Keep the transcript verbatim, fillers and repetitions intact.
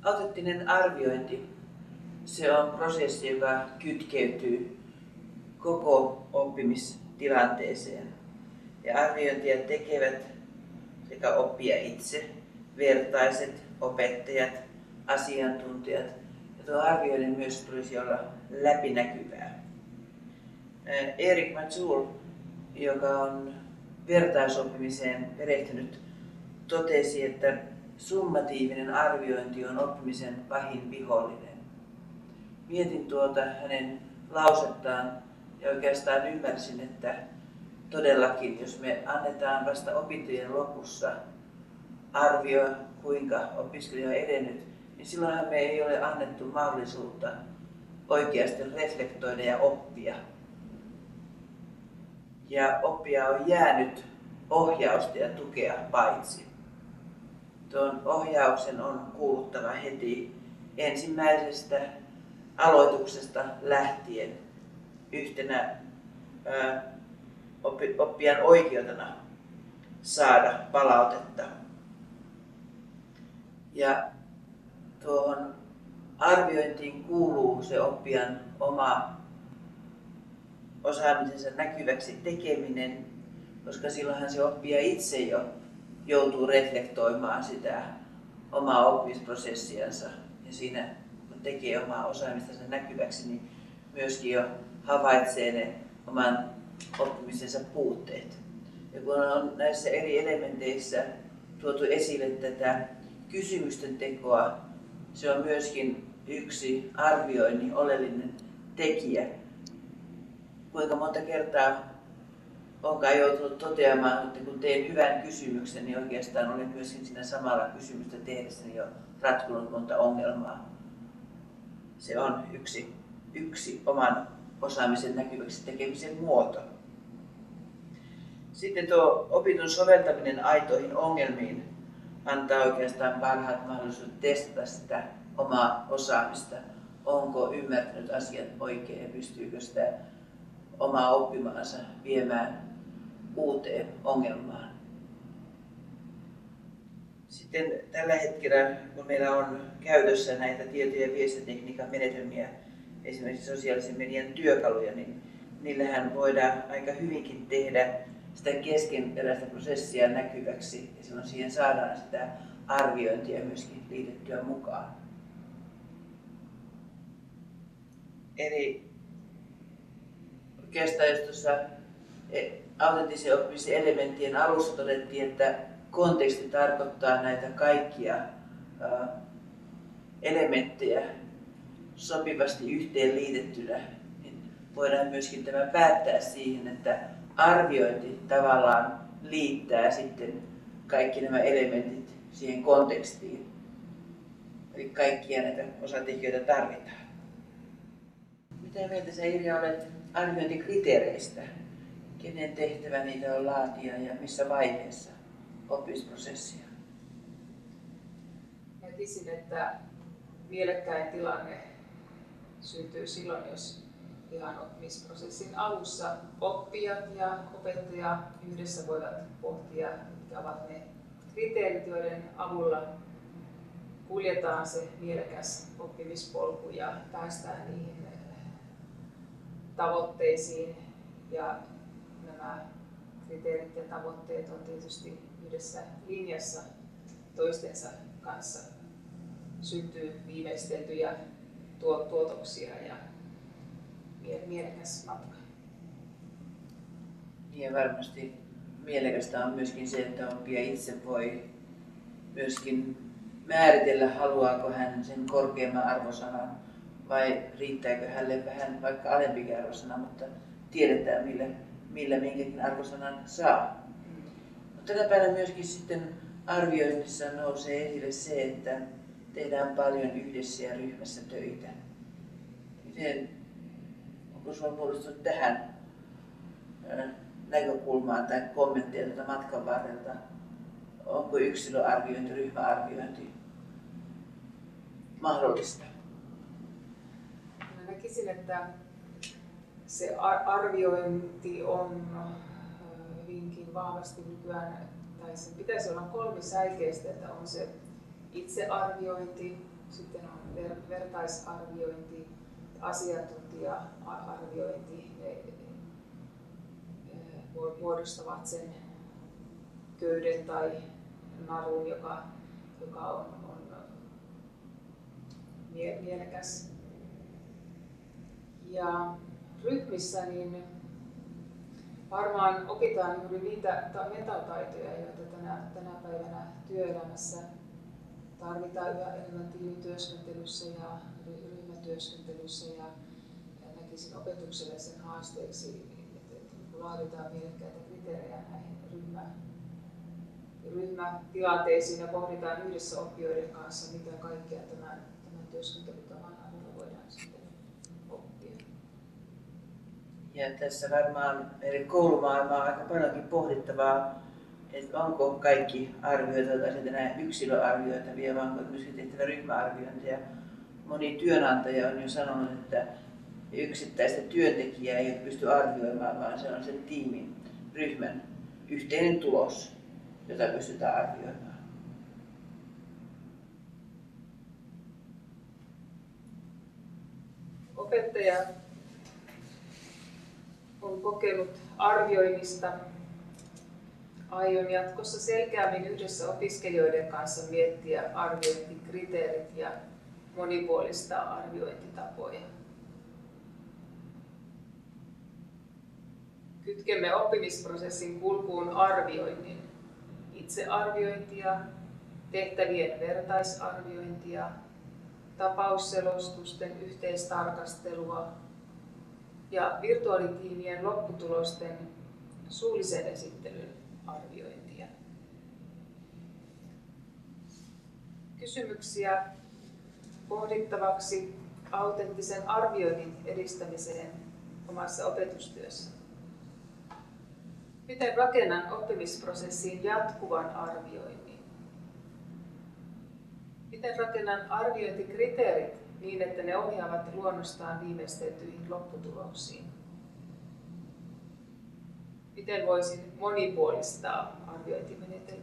Autenttinen arviointi, se on prosessi, joka kytkeytyy koko oppimistilanteeseen. Ja arviointia tekevät sekä oppija itse, vertaiset, opettajat, asiantuntijat. Ja tuo arvioinnin myös tulisi olla läpinäkyvää. Erik Mazur, joka on vertaisoppimiseen perehtynyt, totesi, että summatiivinen arviointi on oppimisen pahin vihollinen. Mietin tuota hänen lausettaan ja oikeastaan ymmärsin, että todellakin, jos me annetaan vasta opintojen lopussa arvio, kuinka opiskelija on edennyt, niin silloinhan me ei ole annettu mahdollisuutta oikeasti reflektoida ja oppia. Ja oppija on jäänyt ohjausta ja tukea paitsi. Tuon ohjauksen on kuuluttava heti ensimmäisestä aloituksesta lähtien yhtenä ää, oppijan oikeutena saada palautetta. Ja tuohon arviointiin kuuluu se oppijan oma osaamisensa näkyväksi tekeminen, koska silloinhan se oppija itse jo joutuu reflektoimaan sitä omaa oppimisprosessiansa. Ja siinä kun tekee omaa osaamisensa näkyväksi, niin myöskin jo havaitsee ne oman oppimisensa puutteet. Ja kun on näissä eri elementeissä tuotu esille tätä kysymysten tekoa, se on myöskin yksi arvioinnin oleellinen tekijä. Kuinka monta kertaa onkaan joutunut toteamaan, että kun teen hyvän kysymyksen, niin oikeastaan olen myöskin siinä samalla kysymystä tehdessäni jo ratkonut monta ongelmaa. Se on yksi, yksi oman osaamisen näkyväksi tekemisen muoto. Sitten tuo opitun soveltaminen aitoihin ongelmiin antaa oikeastaan parhaat mahdollisuudet testata sitä omaa osaamista. Onko ymmärtänyt asiat oikein ja pystyykö sitä omaa oppimaansa viemään uuteen ongelmaan. Sitten tällä hetkellä, kun meillä on käytössä näitä tieto- ja viestintätekniikan menetelmiä, esimerkiksi sosiaalisen median työkaluja, niin niillähän voidaan aika hyvinkin tehdä sitä keskeneräistä prosessia näkyväksi ja silloin siihen saadaan sitä arviointia myöskin liitettyä mukaan. Eli oikeastaan jos tuossa autenttisen oppimisen elementtien alussa todettiin, että konteksti tarkoittaa näitä kaikkia elementtejä sopivasti yhteen liitettynä, niin voidaan myöskin tämä päättää siihen, että arviointi tavallaan liittää sitten kaikki nämä elementit siihen kontekstiin. Eli kaikkia näitä osatekijöitä tarvitaan. Mitä mieltä sä, Irja, olet arviointikriteereistä? Kenen tehtävä niitä on laatia ja missä vaiheessa oppimisprosessia? Näkisin, että mielekkäin tilanne syntyy silloin, jos ihan oppimisprosessin alussa oppijat ja opettaja yhdessä voivat pohtia, mitkä ovat ne kriteerit, joiden avulla kuljetaan se mielekäs oppimispolku ja päästään niihin tavoitteisiin. Ja nämä kriteerit ja tavoitteet on tietysti yhdessä linjassa toistensa kanssa. Syntyy viimeisteltyjä tuotoksia ja mielekäs matka. Ja varmasti mielekästä on myöskin se, että oppija itse voi myöskin määritellä, haluaako hän sen korkeamman arvosanan vai riittääkö hänelle vähän vaikka alempikin arvosana, mutta tiedetään millä, millä minkäkin arvosanan saa. Mm. Mutta tänä päivänä myöskin sitten arvioinnissa nousee esille se, että tehdään paljon yhdessä ja ryhmässä töitä. Miten, onko sinulla muodostunut tähän näkökulmaan tai kommentteja tätä matkan varrelta? Onko yksilöarviointi, ryhmäarviointi mahdollista? Mä näkisin, että se arviointi on hyvinkin vahvasti nykyään, tai sen pitäisi olla kolmisäikeistä, että on se itsearviointi, sitten on ver, vertaisarviointi, asiantuntija-arviointi. Ne muodostavat sen köyden tai narun, joka, joka on, on mie, mielekäs. Ja ryhmissä niin varmaan opitaan juuri niitä metataitoja, joita tänä, tänä päivänä työelämässä tarvitaan yhä enemmän tiimityöskentelyssä ja ryhmätyöskentelyssä, ja, ja näkisin opetukselle sen haasteeksi, että, että laaditaan mielekkäitä kriteerejä näihin ryhmä, ryhmätilanteisiin ja pohditaan yhdessä oppijoiden kanssa, mitä kaikkea tämän, tämän työskentelytavan avulla voidaan sitten oppia. Ja tässä varmaan eri koulumaailmaa on aika paljonkin pohdittavaa, että onko kaikki arvioita enää yksilöarvioitavia, vaan onko myöskin tehtävä ryhmäarviointia. Moni työnantaja on jo sanonut, että yksittäistä työntekijää ei pysty arvioimaan, vaan se on sen tiimin, ryhmän yhteinen tulos, jota pystytään arvioimaan. Opettaja on kokenut arvioinnista. Aion jatkossa selkeämmin yhdessä opiskelijoiden kanssa miettiä arviointikriteerit ja monipuolistaa arviointitapoja. Kytkemme oppimisprosessin kulkuun arvioinnin, itsearviointia, tehtävien vertaisarviointia, tapausselostusten yhteistarkastelua ja virtuaalitiimien lopputulosten suullisen esittelyn arviointia. Kysymyksiä pohdittavaksi autenttisen arvioinnin edistämiseen omassa opetustyössä. Miten rakennan oppimisprosessiin jatkuvan arvioinnin? Miten rakennan arviointikriteerit niin, että ne ohjaavat luonnostaan viimeisteltyihin lopputuloksiin? Miten voisin monipuolistaa arviointimenetelmiä?